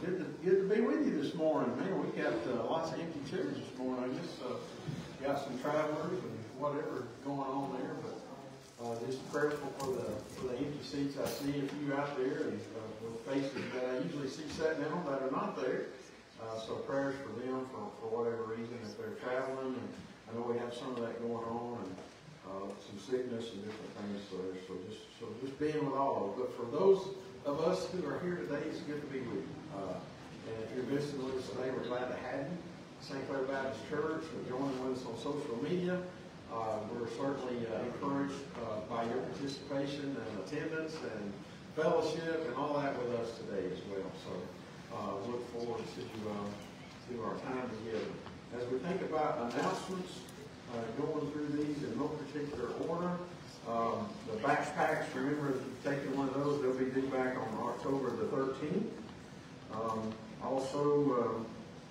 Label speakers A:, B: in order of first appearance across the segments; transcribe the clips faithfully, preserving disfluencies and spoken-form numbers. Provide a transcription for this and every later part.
A: good to, good to be with you this morning. Man, we got uh, lots of empty chairs this morning. I guess uh, got some travelers and whatever going on there, but uh, just prayerful for the for the empty seats. I see a few out there, and uh, with faces that I usually see sitting down that are not there. Uh, so prayers for them for, for whatever reason if they're traveling. And I know we have some of that going on, and uh, some sickness and different things there. So just so just being with all of it. But for those of us who are here today, it's good to be with you. Uh, and if you're visiting with us today, we're glad to have you. Saint Clair Baptist Church, and joining with us on social media. Uh, we're certainly uh, encouraged uh, by your participation and attendance and fellowship and all that with us today as well. So uh, look forward to uh, to our time together. As we think about announcements, uh, going through these in no particular order. Um, the backpacks, remember if you've taken one of those, they'll be due back on October the thirteenth. Um, also, um,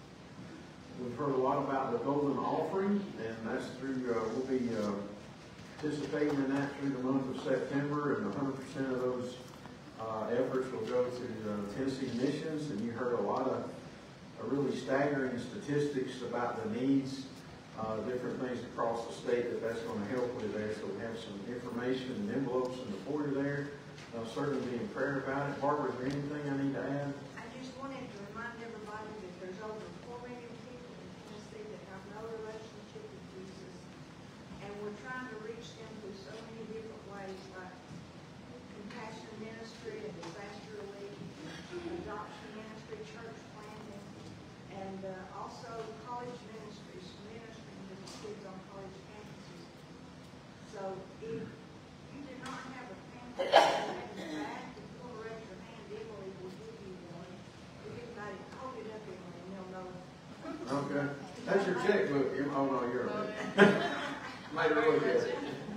A: we've heard a lot about the golden offering, and that's through, uh, we'll be uh, participating in that through the month of September, and one hundred percent of those uh, efforts will go to uh, Tennessee missions. And you heard a lot of uh, really staggering statistics about the needs. Uh, different things across the state that that's going to help with there. So we have some information and envelopes in the foyer there. I'll certainly be in prayer about it. Barbara, is there anything I need to add?
B: I just wanted to remind everybody that there's over four million people in Tennessee that have no relationship with Jesus. And we're trying to reach them through so many different ways, like compassion ministry and disaster relief, adoption ministry, church planting, and uh, also college ministries, ministering to the kids on college campuses. So if you do not have a pamphlet in the back, if you want to raise your hand, Emily will give you one. If anybody, hold it up, Emily, and they'll know.
A: Okay. That's your checkbook. Oh, no, you're right. Might have looked at it.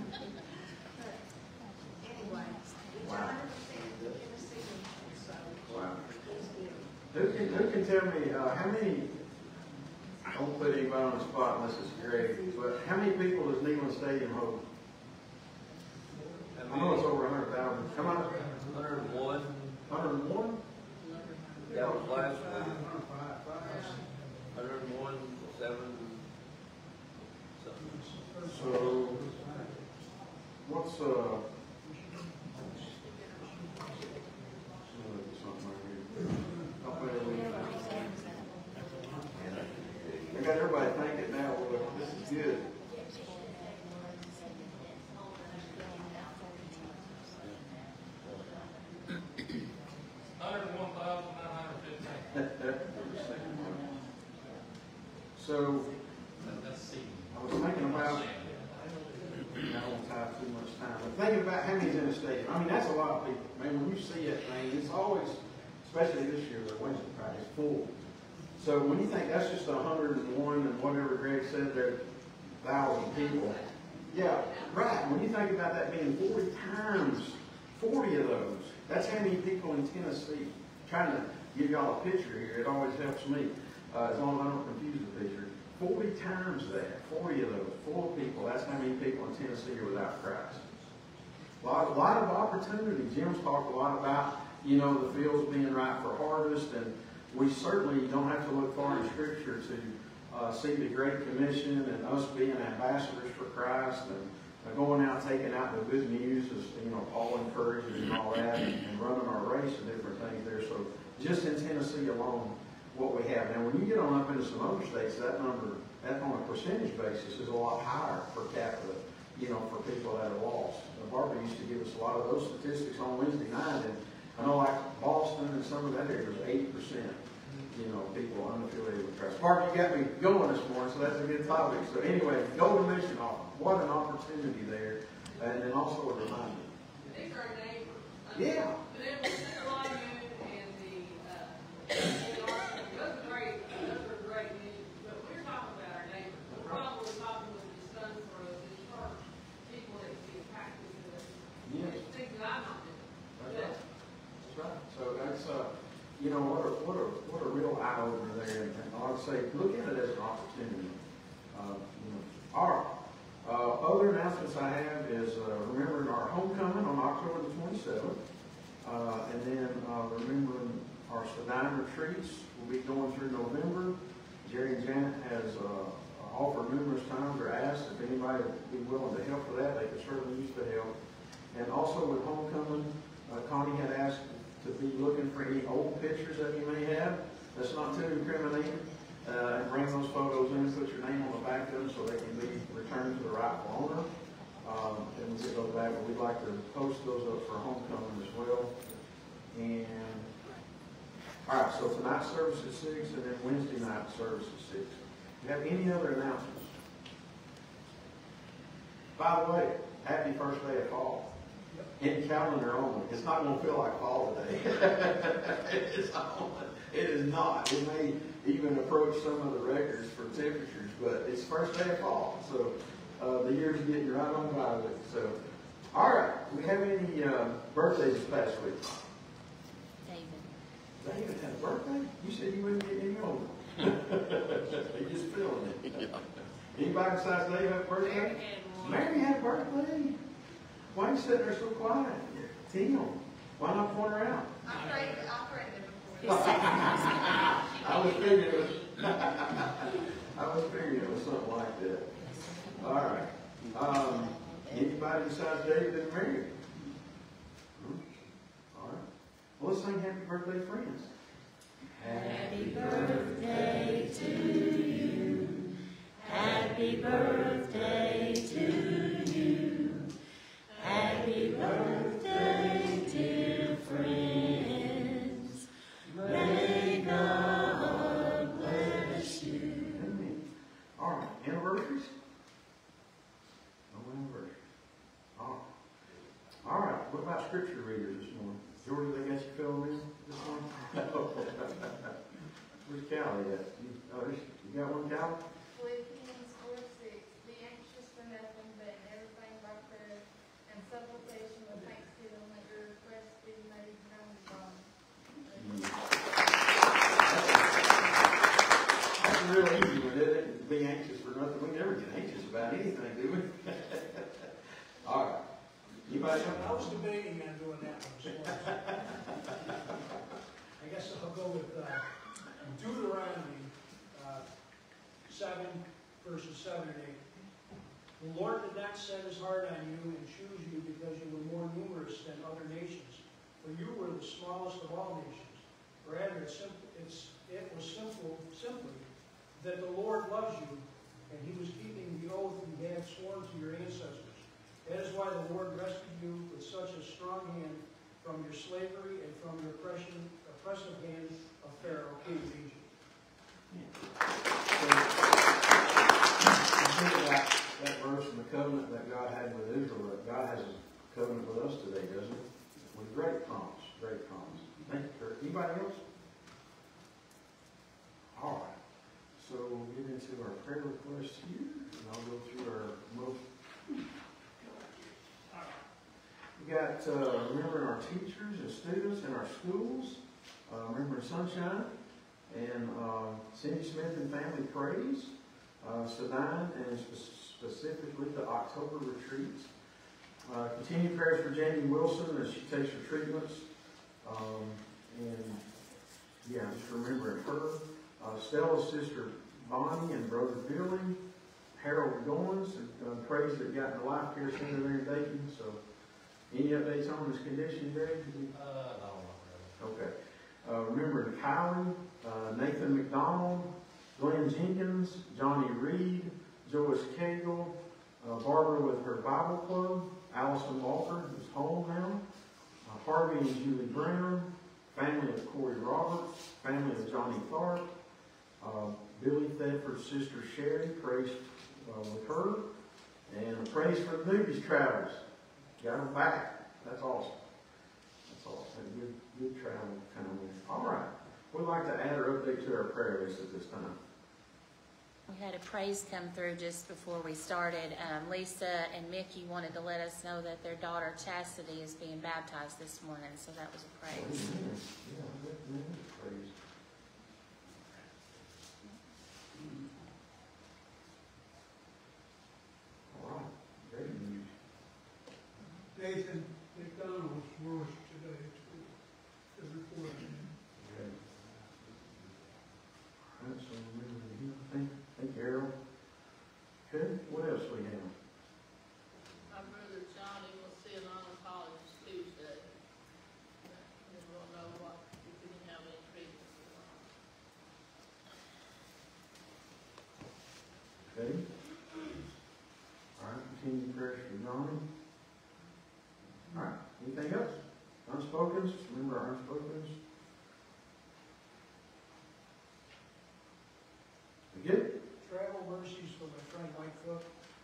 B: Anyway, it's one hundred percent Tennessee, so
A: Wow.
B: please give.
A: Who can, who can tell me uh, how many, I won't put anybody on the spot unless it's Greg, but how many people does Neyland Stadium hold? I know it's over one hundred thousand. Come on.
C: one hundred and one.
A: one hundred and one?
C: That was last week. one hundred and one, seven, something.
A: So, what's, uh, I got everybody thinking now, well, this is good.
D: one hundred one thousand nine hundred fifteen.
A: So,
D: That's C.
A: I was thinking about, I won't tie up too much time, but thinking about how many's in the stadium. I mean, that's a lot of people. Man, when you see that thing, it's always, especially this year, the Wednesday Friday, it's full. So when you think that's just one hundred and one and whatever Greg said, there are one thousand people. Yeah, right. When you think about that being forty times, forty of those, that's how many people in Tennessee. I'm trying to give y'all a picture here. It always helps me, uh, as long as I don't confuse the picture. forty times that, forty of those, full of people, that's how many people in Tennessee are without Christ. A lot, a lot of opportunity. Jim's talked a lot about, you know, the fields being ripe for harvest, and we certainly don't have to look far in Scripture to uh, see the Great Commission and us being ambassadors for Christ and uh, going out, taking out the good news, as you know, Paul encourages and all that, and, and running our race and different things there. So just in Tennessee alone, what we have. Now, when you get on up into some other states, that number, that on a percentage basis, is a lot higher per capita, you know, for people that are lost. Now, Barbara used to give us a lot of those statistics on Wednesday night, and I know like Boston and some of that area was eighty percent, you know, people unaffiliated with Christ. Barbara, you got me going this morning, so that's a good topic. So anyway, Golden Mission Offering, what an opportunity there, and then also a reminder.
E: These are neighbors.
A: Yeah.
E: But it was the Lion and the, uh, those are great, those are great news, but we're talking about our neighbors. We're probably talking with the son for the church, people that can be impacted with this.
A: Yes.
E: Things that I'm not doing.
A: That's right. That's right. So that's, uh, you know, what a, what a, what a real eye-opener there. And I would say, look at it as an opportunity. Uh, you know. All right. Uh, other announcements I have is, uh, remembering our homecoming on October the twenty-seventh. Uh, and then uh, remembering our Sedina retreats will be going through November. Jerry and Janet has uh, offered numerous times or asked if anybody would be willing to help with that. They could certainly use the help. And also with homecoming, uh, Connie had asked to be looking for any old pictures that you may have. That's not too incriminating. Uh, and bring those photos in, put your name on the back of them so they can be returned to the rightful owner. Um, and we'll get those back, but we'd like to post those up for homecoming as well. And, all right, so tonight's service at six, and then Wednesday night service at six. Do you have any other announcements? By the way, happy first day of fall. In calendar only. It's not going to feel like fall today. It's on. It is not. It may even approach some of the records for temperatures, but it's first day of fall. So uh, the year's getting right on by with it. So, all right. Do we have any uh, birthdays this past week?
F: David.
A: David had a birthday? You said you wouldn't get any older. You're just feeling it. Yeah. Anybody besides David have a birthday?
E: Mary had one.
A: Mary had a birthday. Why are you sitting there so quiet? Tim, why not point her out?
G: I prayed, I prayed it before.
A: I was figuring it was, I was figuring it was something like that. All right. Um, anybody besides David and Mary? Hmm? All right. Well, let's sing happy birthday, friends.
F: Happy birthday to you. Happy birthday to you. Happy birthday, dear friends. May God bless you.
A: Amen. All right. Anniversaries? No anniversaries. All right. All right. What about scripture readers this morning? Jordan, they got you filling in this morning? Where's Callie at? You, oh, you got one, Callie?
G: Philippians four six, be anxious for nothing, but in everything by prayer and supplication with thanksgiving, let your requests be made known to God.
A: That's real easy one, isn't it? Be anxious for nothing. We never get anxious about anything, do we? All right. Anybody else?
H: I was debating on doing that one, so I guess I'll go with uh, Deuteronomy uh, seven, verses seven and eight. The Lord did not set his heart on you and choose you because you were more numerous than other nations, for you were the smallest of all nations. Rather, it's simple, it's, it was simple, simply that the Lord loves you, and he was keeping the oath he had sworn to your ancestors. That is why the Lord rescued you with such a strong hand from your slavery and from your oppression, oppressive hand of Pharaoh, king of Egypt.
A: So, think about that verse and the covenant that God had with Israel. That God has a covenant with us today, doesn't it? With great promise, great promise. Thank you, Kurt. Anybody else? All right. So we'll get into our prayer requests here, and I'll go through our most. We got uh, remembering our teachers and students in our schools, uh, remembering Sunshine, and uh, Cindy Smith and Family Praise, uh, Sedine, and spe- specifically the October retreats. Uh, continued prayers for Jamie Wilson as she takes her treatments, um, and yeah, just remembering her. Uh, Stella's sister Bonnie and brother Billy, Harold Goins, uh, praise that got in the life care center there in Dayton. So. Any updates on his condition, Jerry?
D: Uh, no,
A: Okay. Uh, remember Kylie, uh, Nathan McDonald, Glenn Jenkins, Johnny Reed, Joyce Cagle, uh, Barbara with her Bible Club, Allison Walker, who's home now, uh, Harvey and Julie Brown, family of Corey Roberts, family of Johnny Tharp, uh, Billy Thedford's sister Sherry, praise uh, with her, and praise for the newbies travels. Got them back. That's awesome. That's awesome. Good, good travel kind of way. All right. We'd like to add or update to our prayer list at this time.
F: We had a praise come through just before we started. Um, Lisa and Mickey wanted to let us know that their daughter Chastity is being baptized this morning, so that was a praise.
A: Amen. Yeah, amen. Praise. All right. Great news.
H: Nathan McDonald's worse today, too, the report.
A: Okay. birthdays, just remember our birthdays. We good?
H: Travel mercies for my friend Mike Cook.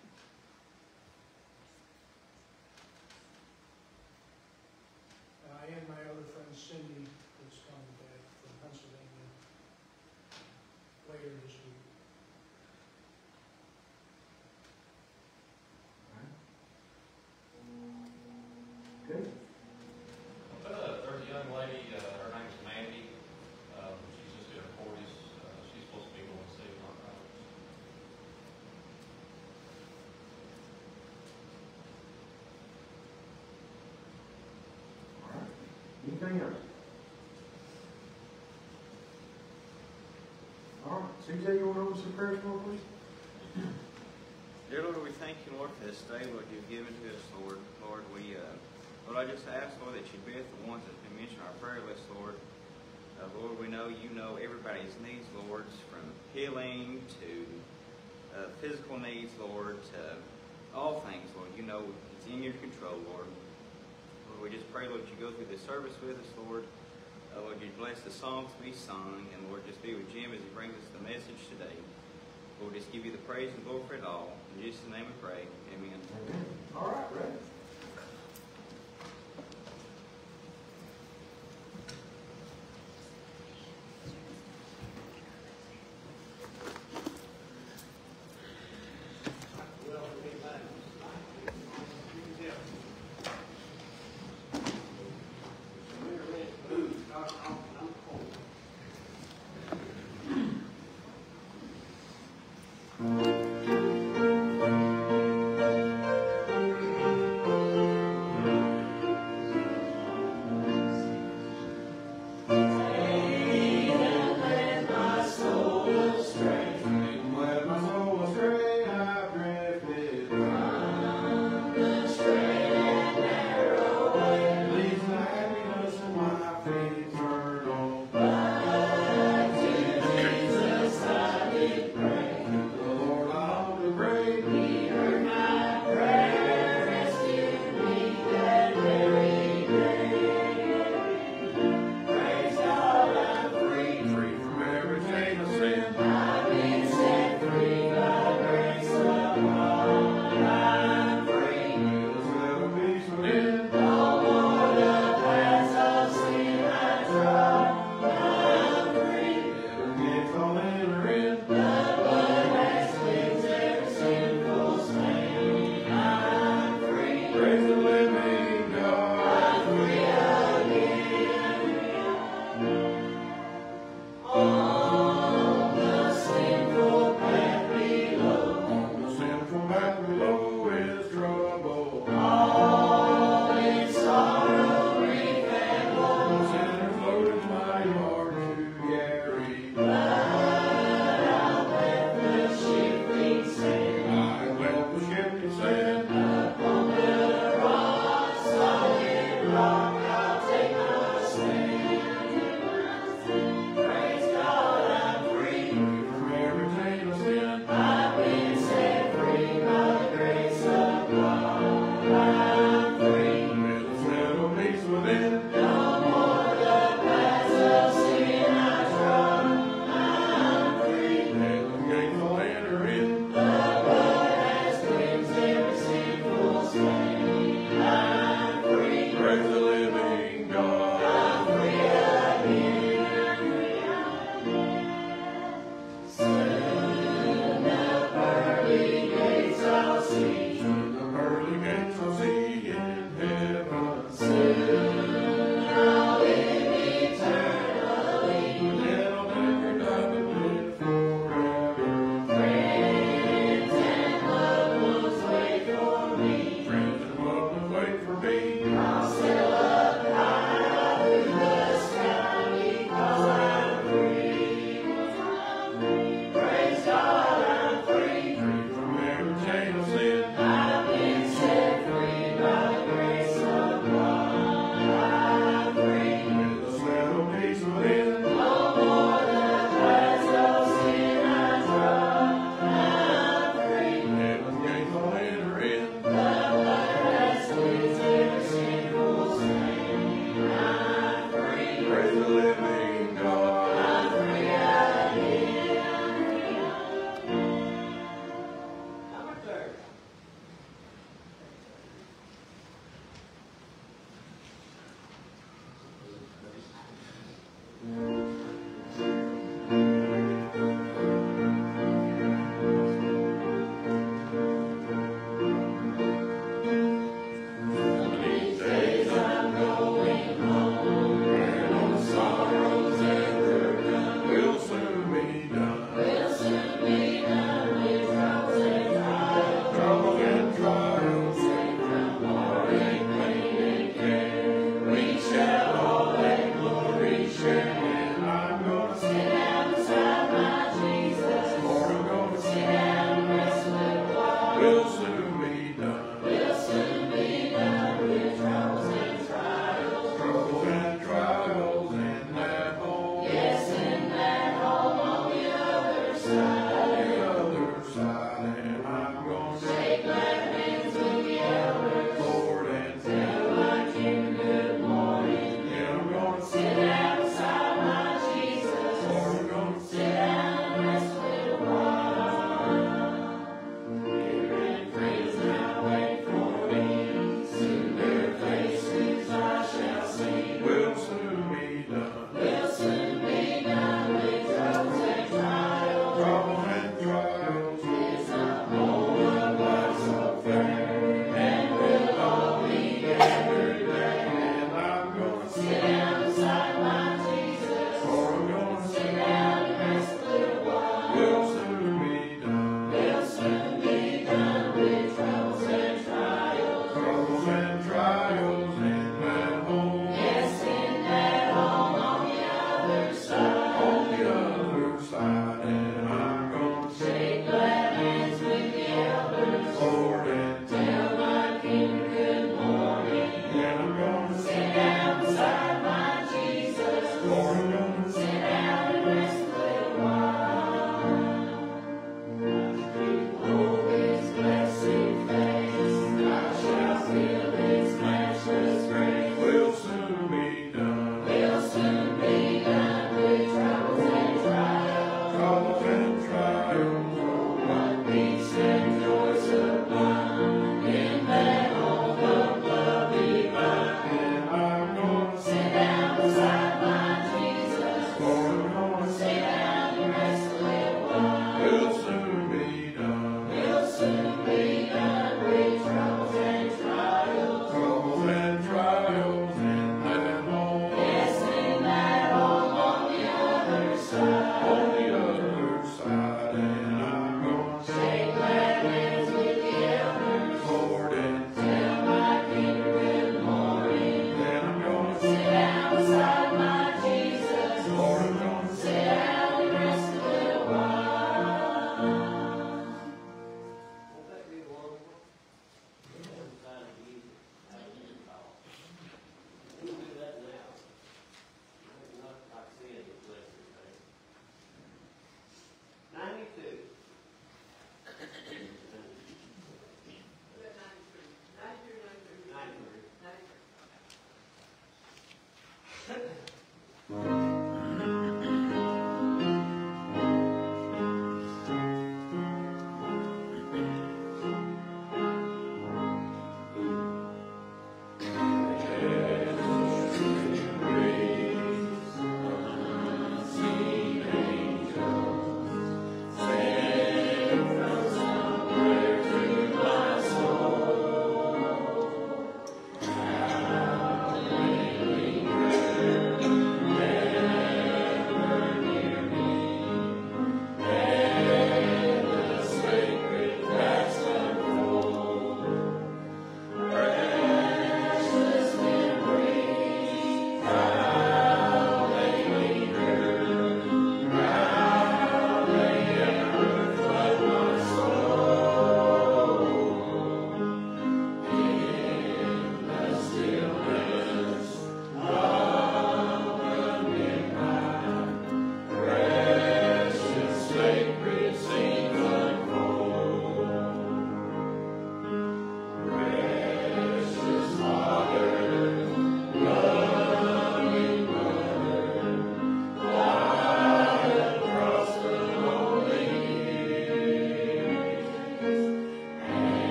H: Uh, and my other friend Cindy, who's coming back from Pennsylvania later this week.
A: Good.
D: Uh, there's a young lady, uh, her name's Mandy, um, she's just in her forties, uh, she's supposed to be going to see her.
A: All right. Anything else? All right, C J, you want to open some prayers for, please?
I: Dear Lord, we thank you, Lord, for this day, Lord, you've given to us, Lord. Lord, we, uh, Lord, I just ask, Lord, that you be with the ones that have been mentioned on our prayer list, Lord. Uh, Lord, we know you know everybody's needs, Lord, from healing to uh, physical needs, Lord, to all things, Lord. You know it's in your control, Lord. Lord, we just pray, Lord, you go through this service with us, Lord. Uh, Lord, you bless the songs to be sung, and Lord, just be with Jim as he brings us the message today. Lord, just give you the praise and glory for it all. In Jesus' name we pray. Amen.
A: Amen. All right, Ray.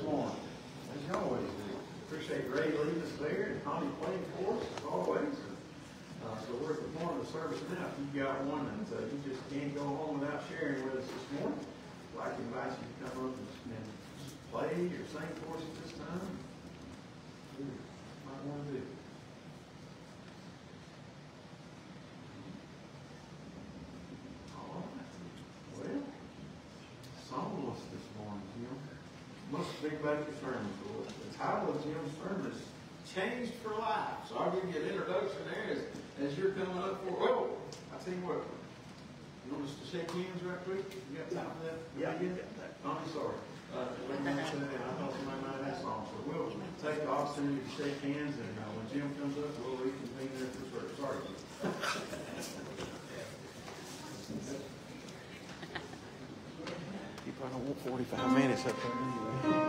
A: morning, as you always do. Appreciate Ray leading us there and Connie playing for us as always. Uh, so we're at the point of the service now. If you've got one that uh, you just can't go home without sharing with us this morning, I'd like to invite you to come up and, and play or sing for us at this time. Ooh, might want to do. All right. Well, songless this morning, Jim. Must think about your sermon for us. The title of Jim's sermon is Changed for Life. So I'll give you an introduction there as, as you're coming up for. Oh, I tell you what. You want us to shake hands right quick? You got time for that?
J: Yeah,
A: you got that. I'm sorry. Uh, let me say that. I thought somebody might have that song. So we'll take the opportunity to shake hands, and uh, when Jim comes up, we'll reconvene there for service. Sorry.
J: You probably don't want forty-five minutes up there anyway.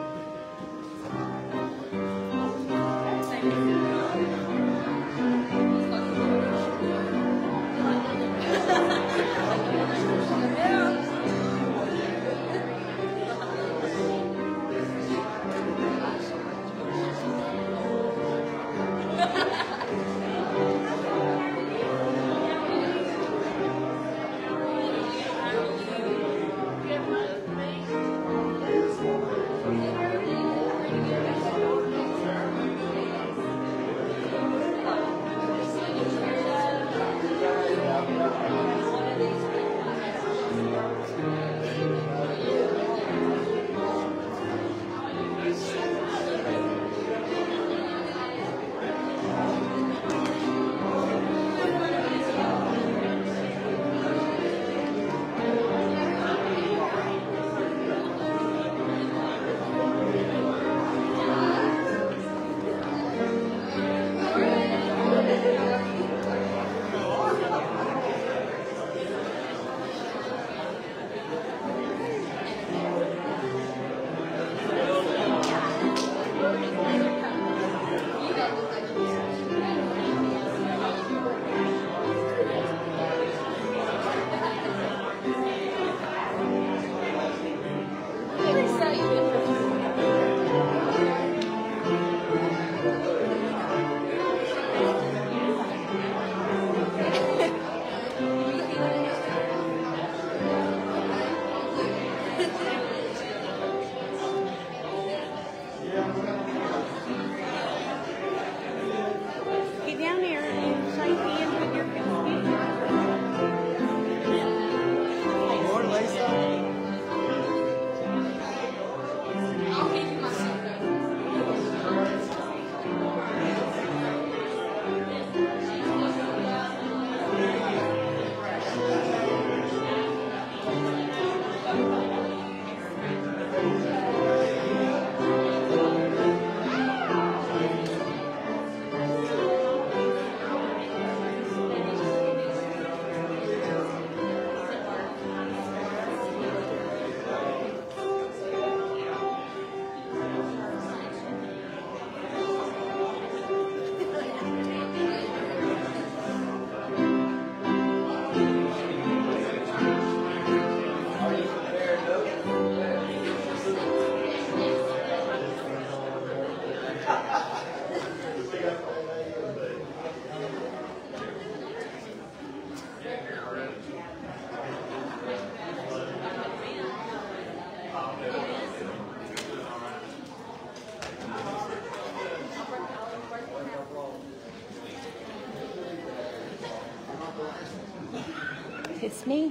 F: It's me.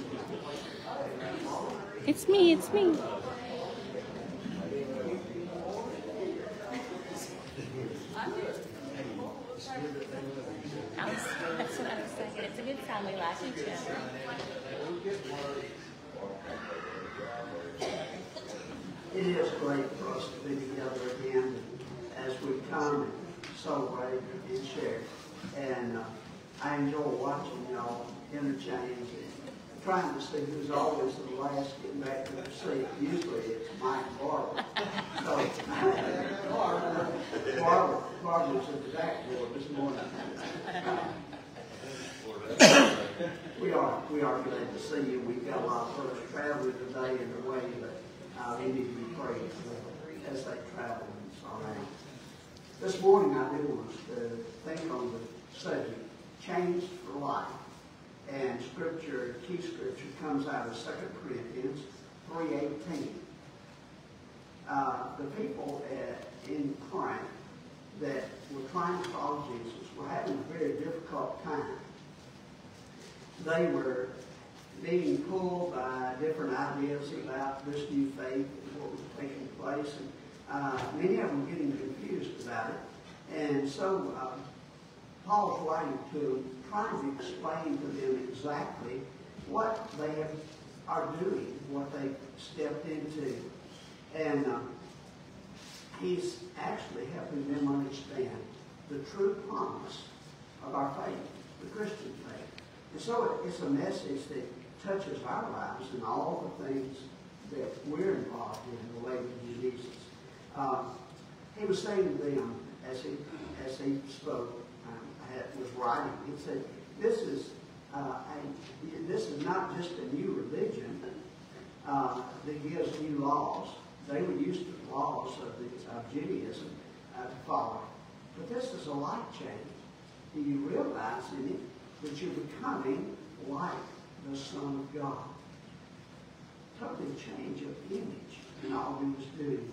F: It's me, it's me. I was, that's what I was thinking. It's a good time we like each other.
J: It is great for us to be together again as we come and celebrate and share. And uh, I enjoy watching y'all interchange and trying to see who's always the last getting back to their seat. Usually it's Mike and Barbara. So, Barbara, Barbara, Barbara's at the back door this morning. We are, we are glad to see you. We've got a lot of folks traveling today in the way, but uh, we need to be praying for them. as they travel and surround. This morning I did want to think on the subject, changed for life. And scripture, key scripture, comes out of Second Corinthians three eighteen. Uh, the people uh, in Corinth that were trying to follow Jesus were having a very difficult time. They were being pulled by different ideas about this new faith and what was taking place. And uh, many of them were getting confused about it. And so uh, Paul's writing to them, trying to explain to them exactly what they have, are doing, what they've stepped into. And uh, he's actually helping them understand the true promise of our faith, the Christian faith. And so it's a message that touches our lives and all the things that we're involved in related to Jesus. Uh, he was saying to them as he, as he spoke, um, I had, was writing, he said, this is, uh, a, this is not just a new religion uh, that gives new laws. They were used to the laws of, the, of Judaism uh, to follow. But this is a life change. Do you realize in it that you're becoming like the Son of God? Totally change of image in all he was doing.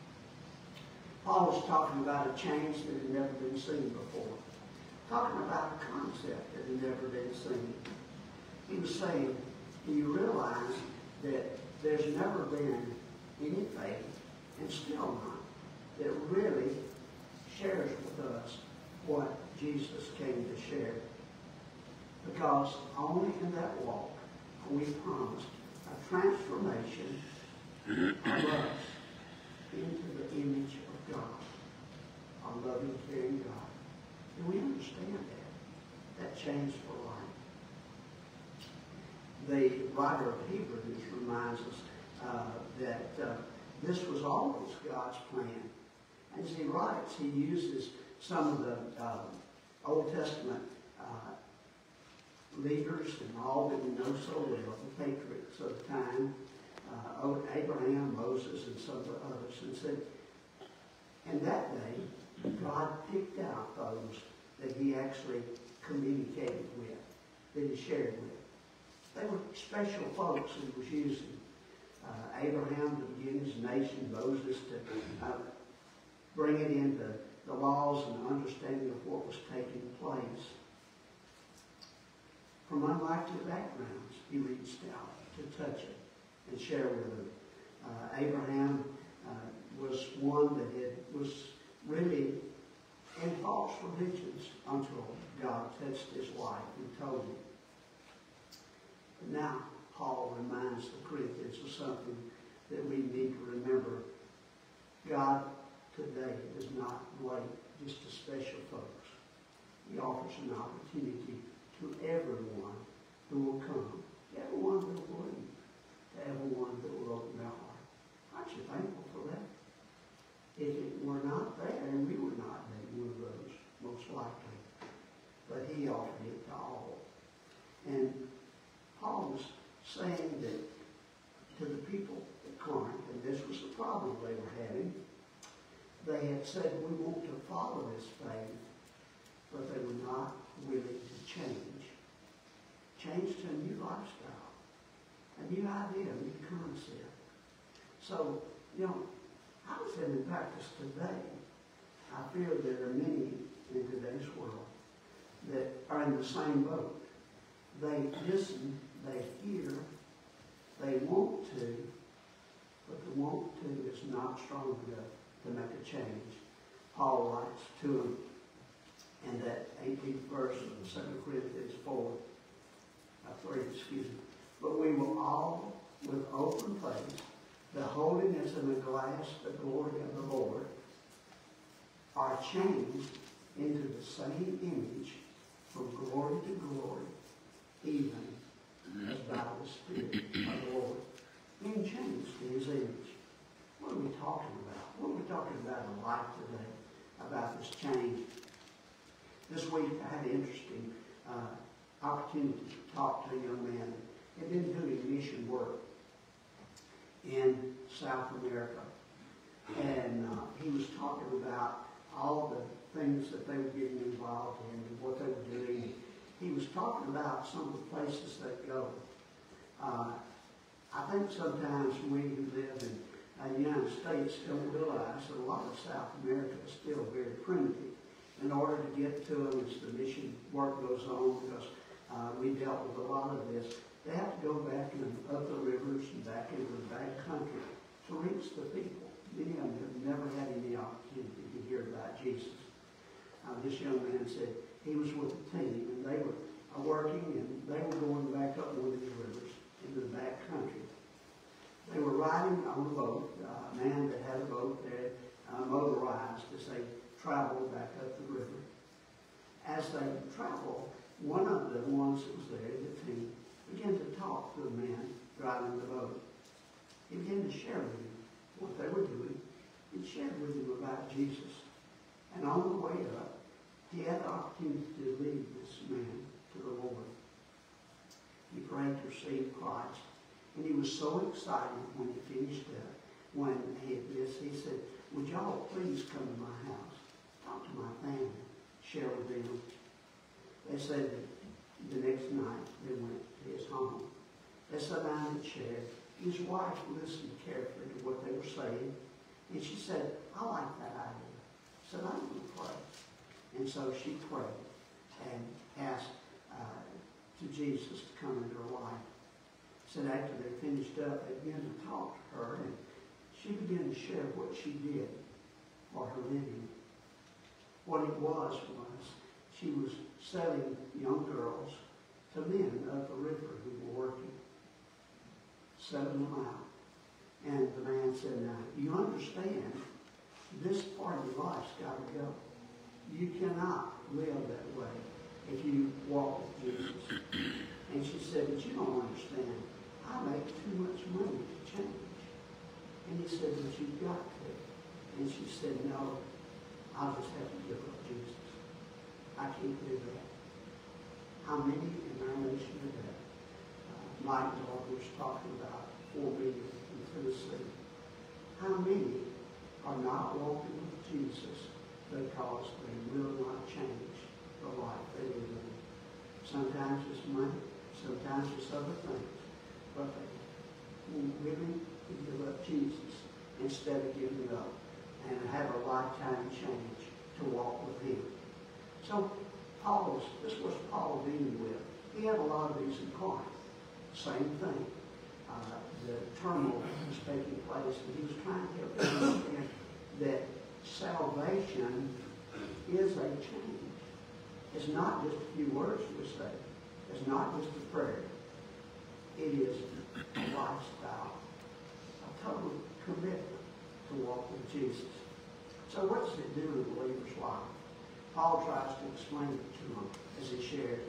J: Paul was talking about a change that had never been seen before. Talking about a concept that had never been seen. He was saying, do you realize that there's never been any faith, and still not, that really shares with us what Jesus came to share? Because only in that walk are we promised a transformation of us into the image of God, our loving, caring God. Do we understand that? That change for life. The writer of Hebrews reminds us uh, that uh, this was always God's plan. As he writes, he uses some of the uh, Old Testament uh, leaders and all that we know so well, the patriarchs of the time, uh, Abraham, Moses, and some of the others, and said, in that day, God picked out those that he actually communicated with, that he shared with. They were special folks he was using. Uh, Abraham to begin his nation, Moses to uh, bring it into the laws and understanding of what was taking place. From unlikely backgrounds, he reached out to touch it and share with them. Uh, Abraham uh, was one that had, was really in false religions until God touched his life and told him. But now, Paul reminds the Corinthians of something that we need to remember. God today does not wait just to special folks. He offers an opportunity to everyone who will come, everyone that will believe, to everyone that will open their heart. Aren't you thankful for that? If it were not there, and we would not be one of those, most likely. But he offered it to all. And Paul was saying that to the people at Corinth, and this was the problem they were having, they had said, we want to follow this faith, but they were not willing to change. Change to a new lifestyle, a new idea, a new concept. So, you know, how does that impact us today? I feel there are many in today's world that are in the same boat. They listen, they hear, they want to, but the want to is not strong enough to make a change. Paul writes to them in that eighteenth verse of Second Corinthians four, uh, three, excuse me. But we will all, with open face, beholding as in a glass the glory of the Lord, are changed into the same image from glory to glory, even as by the Spirit of the Lord. Being changed to his image. What are we talking about? What are we talking about in life today about this change? This week I had an interesting uh, opportunity to talk to a young man that had been doing mission work in South America. And uh, he was talking about all the things that they were getting involved in and what they were doing. He was talking about some of the places they go. Uh, I think sometimes we who live in the United States don't realize that a lot of South America is still very primitive. In order to get to them as the mission work goes on, because uh, we dealt with a lot of this, they have to go back and up the rivers and back into the back country to reach the people. Many of them have never had any opportunity to hear about Jesus. Uh, this young man said he was with a team, and they were uh, working, and they were going back up one of these rivers into the back country. They were riding on a boat, uh, a man that had a boat there, uh, motorized as they traveled back up the river. As they traveled, one of the ones that was there, the team, began to talk to the man driving the boat. He began to share with him what they were doing. He shared with him about Jesus. And on the way up, he had the opportunity to lead this man to the Lord. He prayed to receive Christ. And he was so excited when he finished up, when he had this, he said, would y'all please come to my house, talk to my family, share with them. They said that the next night they went to his home. They sat down and shared. His wife listened carefully to what they were saying, and she said, I like that idea. So I'm going to pray. And so she prayed and asked uh, to Jesus to come into her life. Said after they finished up, they began to talk to her, and she began to share what she did for her living. What it was was she was selling young girls to men up the river who were working, selling them out. And the man said, now, you understand, this part of your life's got to go. You cannot live that way if you walk with Jesus. And she said, but you don't understand. I make too much money to change. And he said, but you've got to. And she said, no, I'll just have to give up Jesus. I can't do that. How many in our nation today, uh, Mike Dog was talking about four million in Tennessee. How many are not walking with Jesus because they will not change the life they live in? Sometimes it's money, sometimes it's other things, but they will willing to give up Jesus instead of giving up and have a lifetime change to walk with him. So Paul was, this was Paul dealing with. He had a lot of these in Corinth. Same thing. Uh, the turmoil was taking place, and he was trying to help them understand that salvation is a change. It's not just a few words we say. It's not just a prayer. It is a lifestyle, a total commitment to walk with Jesus. So what does it do in a believer's life? Paul tries to explain it to them as he shared.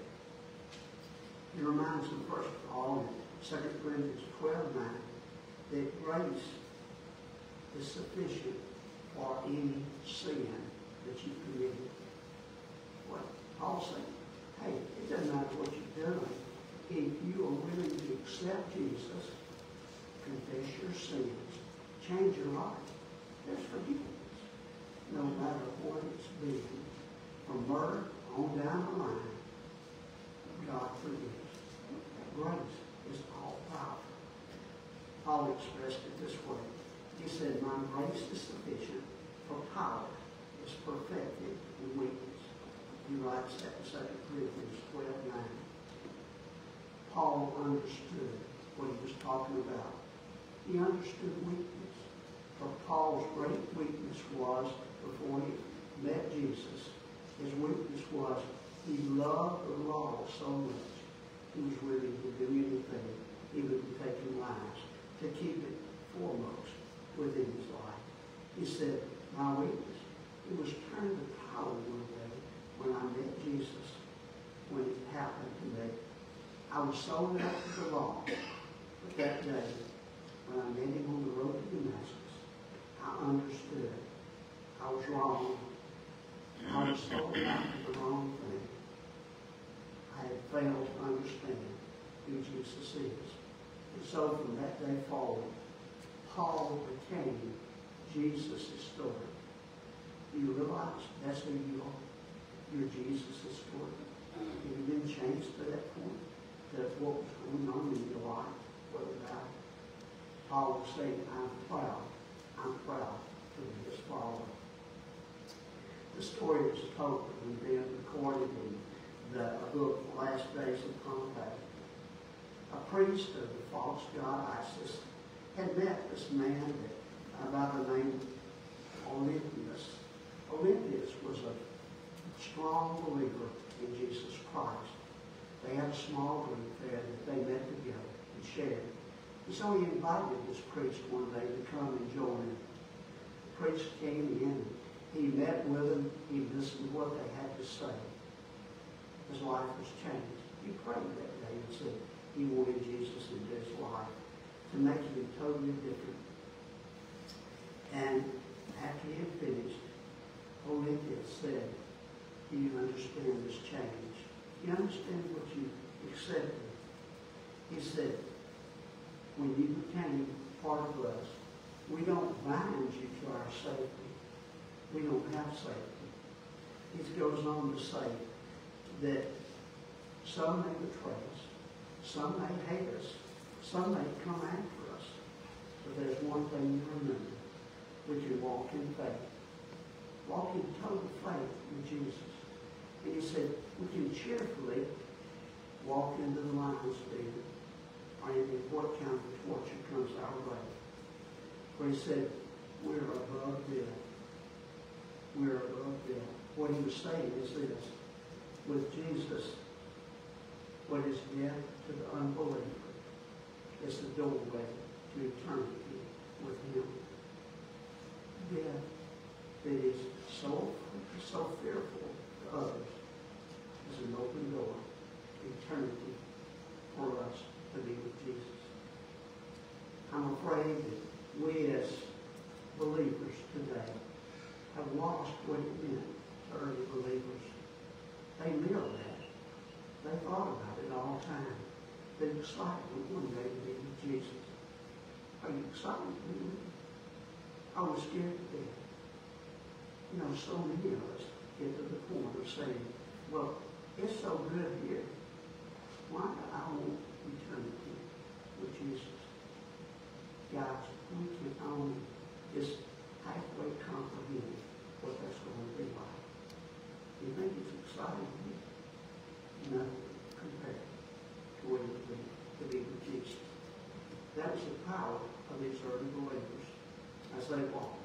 J: He reminds them, first of all, in Second Corinthians twelve nine, that grace is sufficient for any sin that you've committed. Well, Paul said, hey, it doesn't matter what you've done. If you are willing to accept Jesus, confess your sins, change your life, there's forgiveness. No matter what it's been, from birth on down the line, God forgives. Grace is all powerful. Paul expressed it this way. He said, my grace is sufficient, for power is perfected in weakness. He writes that in Second Corinthians twelve nine. Paul understood what he was talking about. He understood weakness. For Paul's great weakness was, before he met Jesus, his weakness was he loved the law so much he was willing to do anything, even to taking lives, to keep it foremost within his life. He said, my weakness, it was turned to power one day when I met Jesus, when it happened to me. I was sold out to the law, but that day, when I met him on the road to Damascus, I understood I was wrong. I was sold out to the wrong thing. I had failed to understand who Jesus is. And so from that day forward, Paul became Jesus' story. Do you realize that's who you are? You're Jesus' story. Have you been changed to that point? That what was going on in your life was about? Paul was saying, I'm proud. I'm proud to be his follower. The story is told and been recorded in the book Last Days of Pompeii. A priest of the false god Isis had met this man that, uh, by the name Olympius. Olympius was a strong believer in Jesus Christ. They had a small group there that they met together and shared. And so he invited this priest one day to come and join him. The priest came in, he met with them, he listened to what they had to say. His life was changed. He prayed that day and said he wanted Jesus into his life to make him totally different. And after he had finished, Olympius said, do you understand this change? Do you understand what you accepted? He said, when you became part of us, we don't bind you to our safety. We don't have safety. It goes on to say that some may betray us, some may hate us, some may come after us. But there's one thing to remember. We can walk in faith. Walk in total faith with Jesus. And he said, we can cheerfully walk into the lion's den or into what kind of torture comes our way. For he said, we're above death. We're above death. What he was saying is this. With Jesus, what is death to the unbeliever is the doorway to eternity with him. Death that is so, so fearful to others is an open door to eternity for us to be with Jesus. I'm afraid that we as believers today have lost what it meant to early believers. They knew that. They thought about it all the time. They're excited one day to be with Jesus. Are you excited to be with him? I was scared to death. You know, so many of us get to the point of saying, well, it's so good here. Why do I want eternity with Jesus? Guys, we can only just halfway comprehend what that's going to be like. You think it's exciting? Nothing compared to what it would be to be with Jesus. That was the power of these early believers as they walked.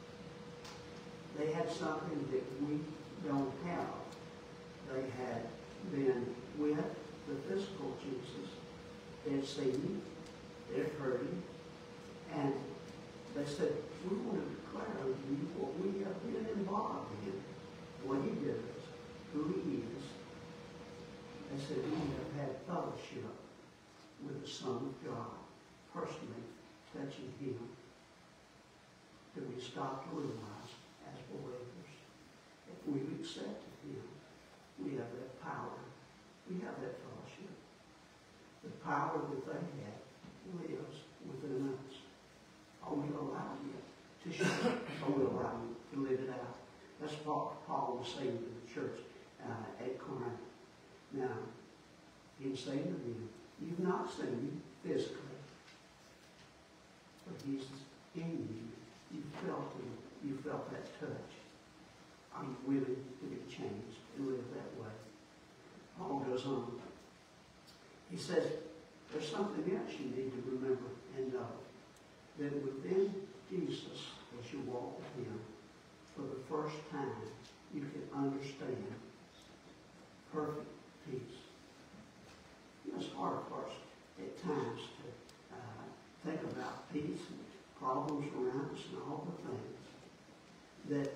J: They had something that we don't have. They had been with the physical Jesus. They had seen him. They had heard him. And they said, we want to declare unto you what we have been involved in, what he did, who he is. They said, we have had fellowship with the Son of God, personally touching him. That we stop to realize, as believers, if we've accepted him, we have that power. We have that fellowship. The power that they had lives within us. Are we allowed it to show it? Are we allowed to live it out? That's what Paul was saying to the church uh, at Corinth. Now, he was saying to them, you've not seen him physically, but he's in you. You felt him. You felt that touch. Are you willing to be changed and live that way? Paul goes on. He says, there's something else you need to remember and know. That within Jesus, as you walk with him, for the first time, you can understand perfect peace. You know, it's hard for us at times to uh, think about peace and problems around us and all the things that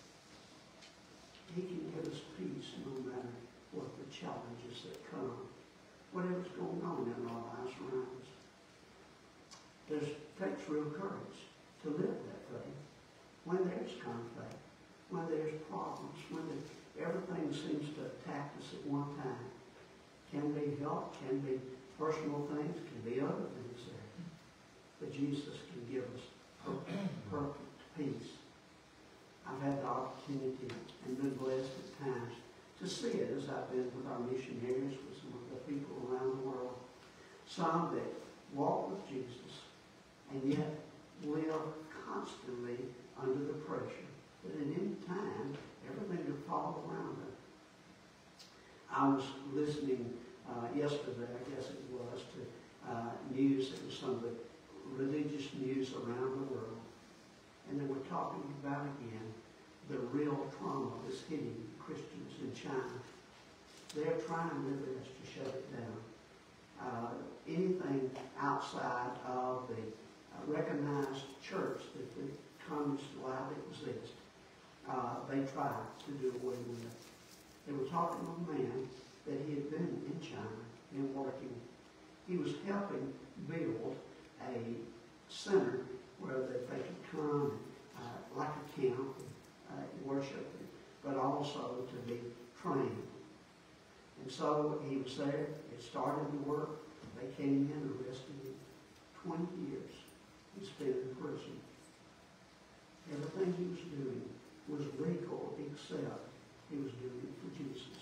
J: he can give us peace no matter what the challenges that come, whatever's going on in our lives around us. There's takes real courage to live that way. When there's conflict, when there's problems, when the, everything seems to attack us at one time, can be health, can be personal things, can be other things there. But Jesus can give us perfect, perfect peace. I've had the opportunity and been blessed at times to see it as I've been with our missionaries, with some of the people around the world. Some that walk with Jesus and yet live constantly under the pressure that at any time everything could fall around them. I was listening uh, yesterday, I guess it was, to uh, news. It was some of the religious news around the world. And they were talking about again the real trauma that's hitting Christians in China. They're trying their best to shut it down. Uh, anything outside of the uh, recognized church that the communists allowed to exist, uh, they try to do away with. They were talking to a man that he had been in China and working. He was helping build a center where they, they could come, uh, like a camp, uh, worship, but also to be trained. And so he was there. It started to work. They came in and arrested him. Twenty years he spent in prison. Everything he was doing was legal except he was doing it for Jesus.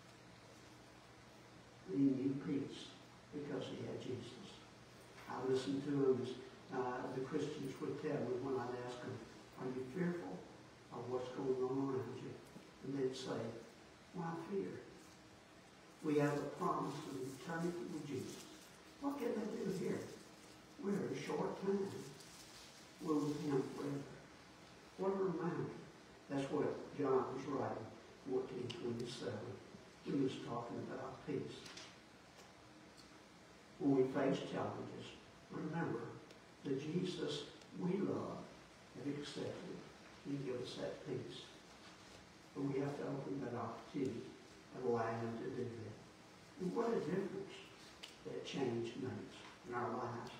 J: He knew peace because he had Jesus. I listened to him as uh, the Christians would tell me when I'd ask them, are you fearful of what's going on around you? And they'd say, why fear? We have a promise of eternity with Jesus. What can they do here? We're in a short time. We're with him forever. What a reminder. That's what John was writing, fourteen twenty-seven. He was talking about peace. When we face challenges, remember that Jesus we love and accepted. He gives us that peace. But we have to open that opportunity and allow him to do that. And what a difference that change makes in our lives.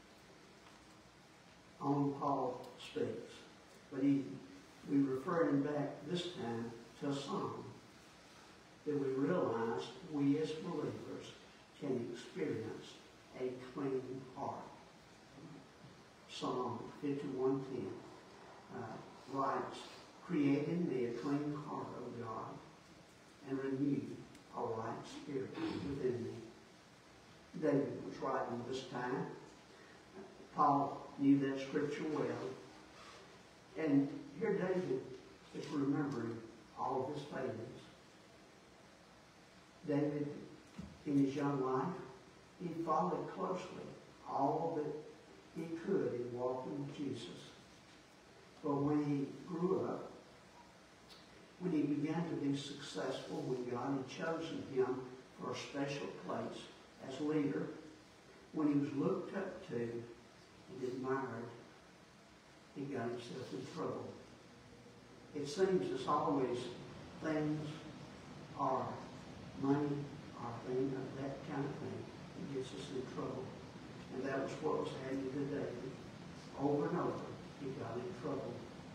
J: On Paul speaks, but he, we refer him back this time to a song that we realize we as believers can experience a clean heart. Psalm fifty-one ten uh, writes, create in me a clean heart, O God, and renew a right spirit within me. David was writing this time. Paul knew that scripture well. And here David is remembering all of his failings. David, in his young life, he followed closely all that he could in walking with Jesus. But when he grew up, when he began to be successful, when God had chosen him for a special place as leader, when he was looked up to and admired, he got himself in trouble. It seems as always things are money or thing, that kind of thing that gets us in trouble. And that was what was happening to David. Over and over, he got in trouble.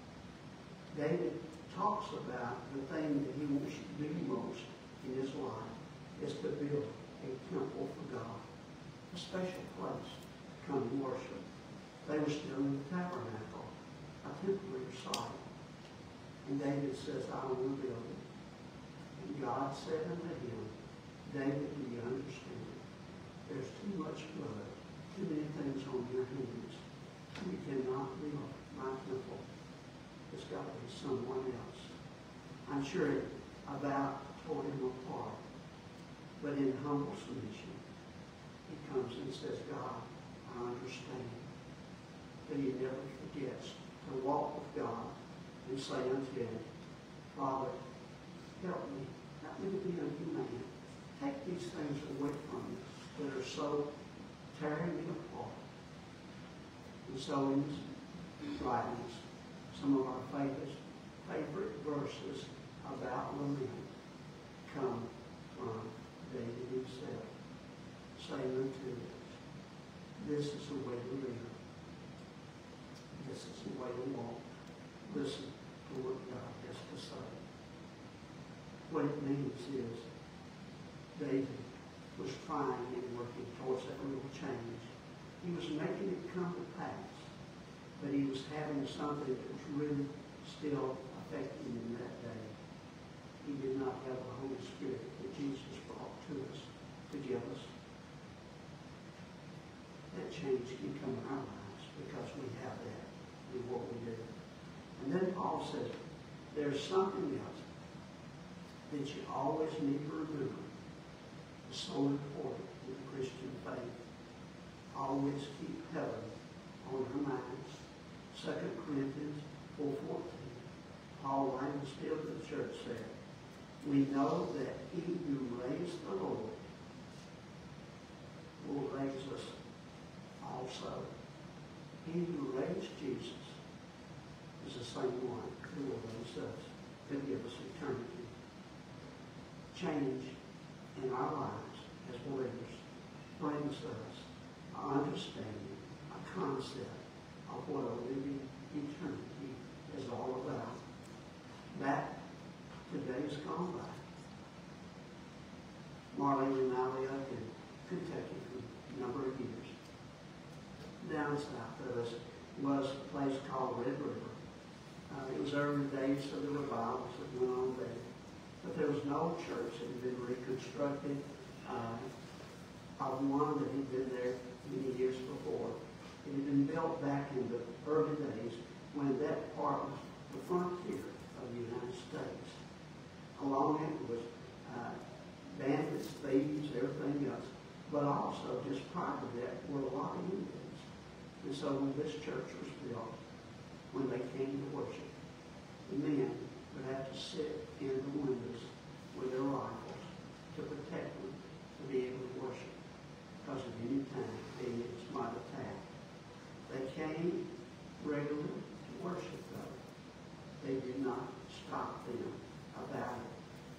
J: David talks about the thing that he wants to do most in his life is to build a temple for God, a special place to come and worship. They were still in the tabernacle, a temporary site. And David says, I want to build it. And God said unto him, David, do you understand? There's too much blood, too many things on your hands. You cannot build my temple. It's got to be someone else. I'm sure it about tore him apart. But in humble submission, he comes and says, God, I understand. But he never forgets to walk with God and say unto him, Father, help me. Help me to be a new man. Take these things away from me that are so tearing me apart. And so in his writings, some of our favorite, favorite verses about lament come from David himself, saying unto us, this is the way to live. This is the way to walk. Listen to what God has to say. What it means is David was trying and working towards that little change. He was making it come to pass. but he was having something that was really still affecting him that day. He did not have the Holy Spirit that Jesus brought to us to give us. That change can come in our lives because we have that in what we do. And then Paul says, there's something else that you always need to remember. It's so important in the Christian faith. Always keep heaven on our minds. Second Corinthians four fourteen. Paul writing still to the church said, we know that he who raised the Lord will raise us also. He who raised Jesus is the same one who will raise us to give us eternity. Change in our lives as believers brings us an understanding, a concept of what a living eternity is all about. That today's gone by. Marlene and I lived in Kentucky for a number of years. Down south of us was a place called Red River. Uh, it was early days of the revivals that went on there. But there was no church that had been reconstructed. Uh, of one that had been there many years before. It had been built back in the early days when that part was the frontier of the United States. Along it was uh, bandits, thieves, everything else. But also, just prior to that, were a lot of Indians. And so when this church was built, when they came to worship, the men would have to sit in the windows with their rifles to protect them, to be able to worship. Because at any time, the Indians might attack. They came regularly to worship, though. They did not stop them about it.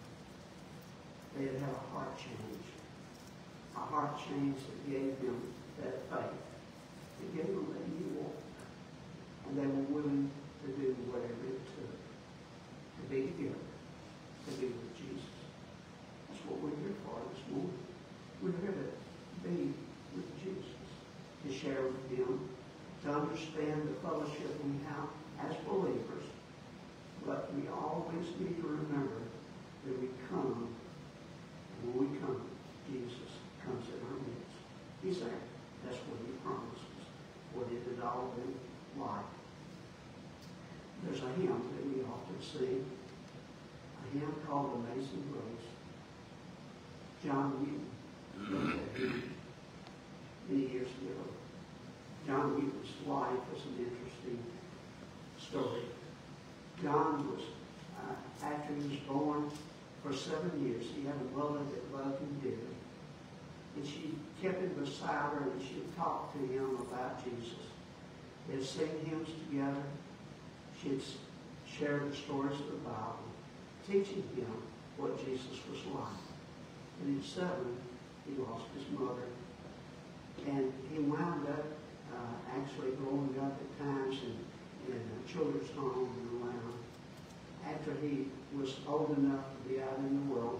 J: They had had a heart change. A heart change that gave them that faith. It gave them that new walk. And they were willing to do whatever it took to be together, to be with Jesus. That's what we're here for this morning. We're here to be with Jesus, to share with Him, to understand the fellowship we have as believers. But we always need to remember that we come, and when we come, Jesus comes in our midst. He's there. That's what He promises. What it had all been like. There's a hymn that we often sing, a hymn called Amazing Grace. John Newton, many years ago. John Newton's life is an interesting story. John was, uh, after he was born, for seven years, he had a mother that loved him dearly. And she kept him beside her and she talked to him about Jesus. They'd sing hymns together. She'd share the stories of the Bible, teaching him what Jesus was like. And at seven, he lost his mother. And he wound up uh, actually growing up at times in, in a children's home in Atlanta. After he was old enough to be out in the world,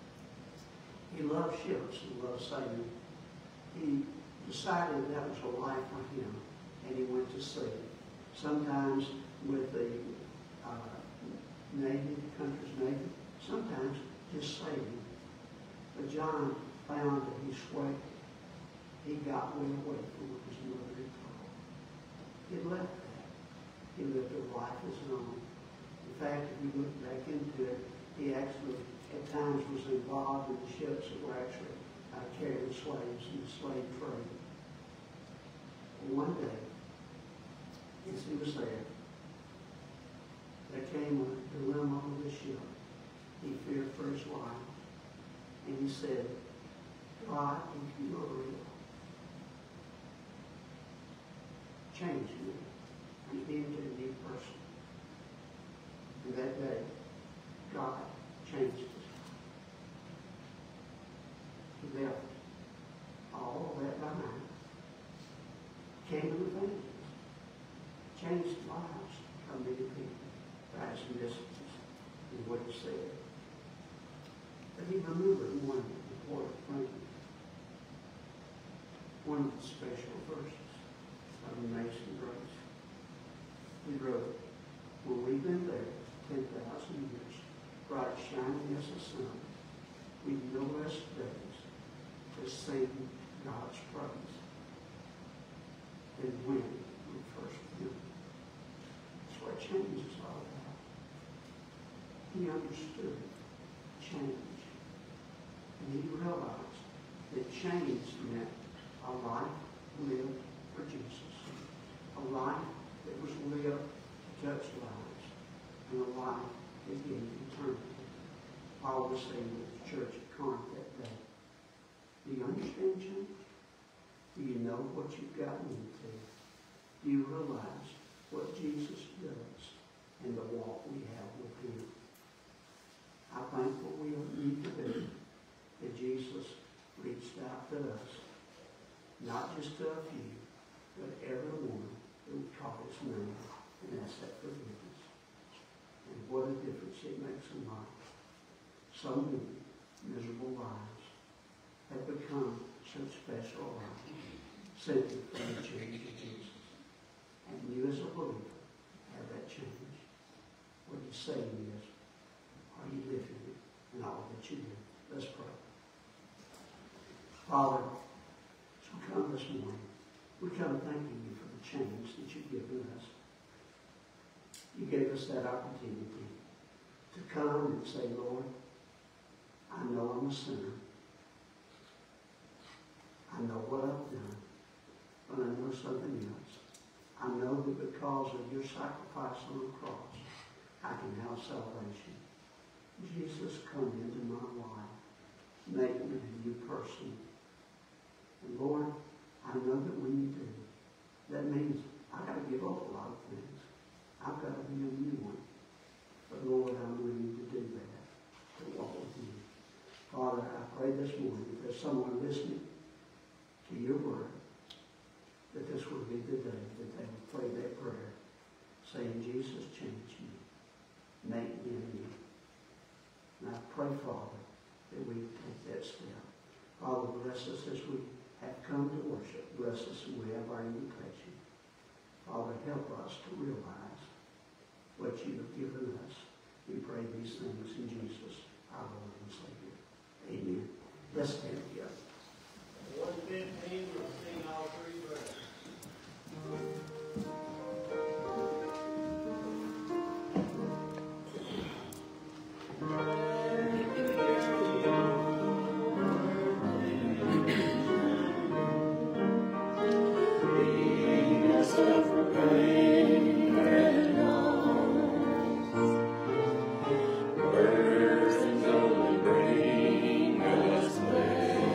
J: he loved ships and loved sailing. He decided that was a life for him, and he went to sea. Sometimes with the uh, Navy, the country's Navy, sometimes just sailing. But John found that he swayed. He got way away from what his mother had taught. He left that. He lived a life of his own. In fact, if you look back into it, he actually at times was involved in the ships that were actually uh, carrying slaves in the slave trade. One day, as he was there, there came a dilemma on the ship. He feared for his life. And he said, God, if you are real, change me. Make me into a new person. And that day, God changed his life. He left all of that behind. Came to the family. Changed lives of many people. By his messages and what he said. But he remembered one important thing. One of the special verses of Amazing Grace. He wrote, when we've been there ten thousand years, bright shining as the sun, we've no less days to sing God's praise than when we first knew Him. That's what change is all about. He understood change. And he realized that change meant a life lived for Jesus. A life that was lived to touch lives. And a life that gave eternity. Paul was saying to the church at Corinth that day, do you understand change? Do you know what you've gotten into? Do you realize what Jesus does and the walk we have with Him? I think what we need to do that Jesus reached out to us, not just to a few, but everyone who would call His name and ask that forgiveness. And what a difference it makes in life. So many miserable lives have become so special lives simply from the change of Jesus. And you as a believer have that change. What He's saying is, are you living it in all that you do? Let's pray. Father, as we come this morning, we come thanking you for the change that you've given us. You gave us that opportunity to come and say, Lord, I know I'm a sinner. I know what I've done, but I know something else. I know that because of your sacrifice on the cross, I can have salvation. Jesus, come into my life. Make me a new person. And Lord, I know that when you do, that means I've got to give up a lot of things. I've got to be a new one. But Lord, I'm willing to do that, to walk with you. Father, I pray this morning, if there's someone listening to your word, that this would be the day that they would pray that prayer, saying, Jesus, change me. Make me new. And I pray, Father, that we take that step. Father, bless us as we have come to worship. Bless us and we have our invitation. Father, help us to realize what you have given us. We pray these things in Jesus, our Lord and Savior. Amen. Let's stand together.
H: one fifteen, we'll sing all three verses.
K: Birds and only bring us blessings.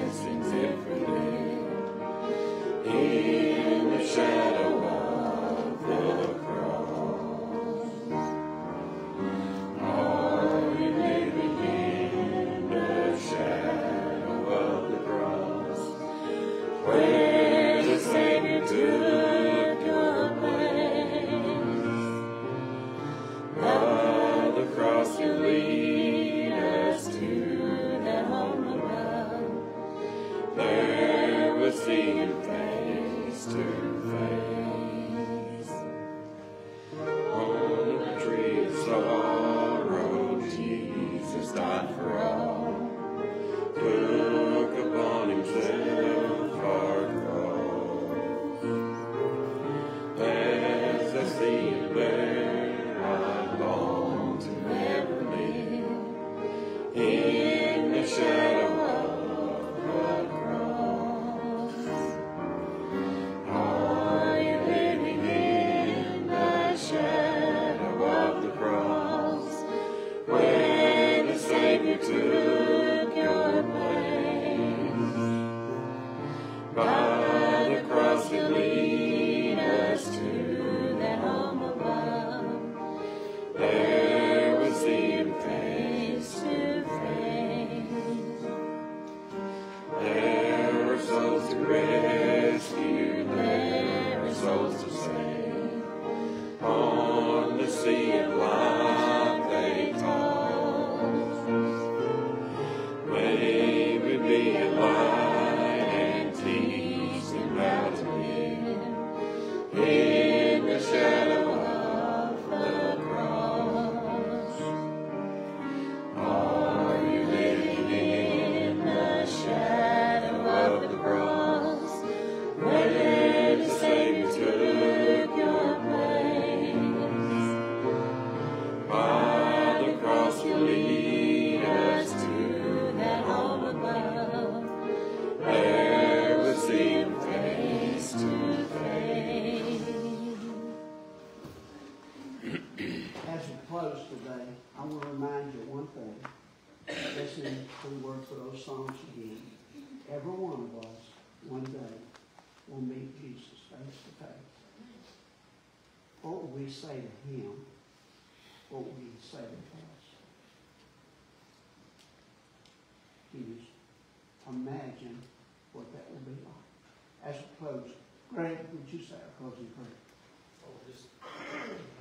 J: want to remind you one thing. Listen to the words of those songs again. Every one of us, one day, will meet Jesus face to face. What will we say to him? What will he say to us? Can you imagine what that will be like? As a close, Greg, would you say a closing prayer?
K: Oh, just